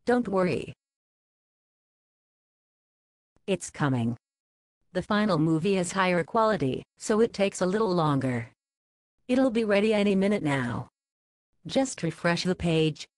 Don't worry. It's coming. The final movie is higher quality, so it takes a little longer. It'll be ready any minute now. Just refresh the page.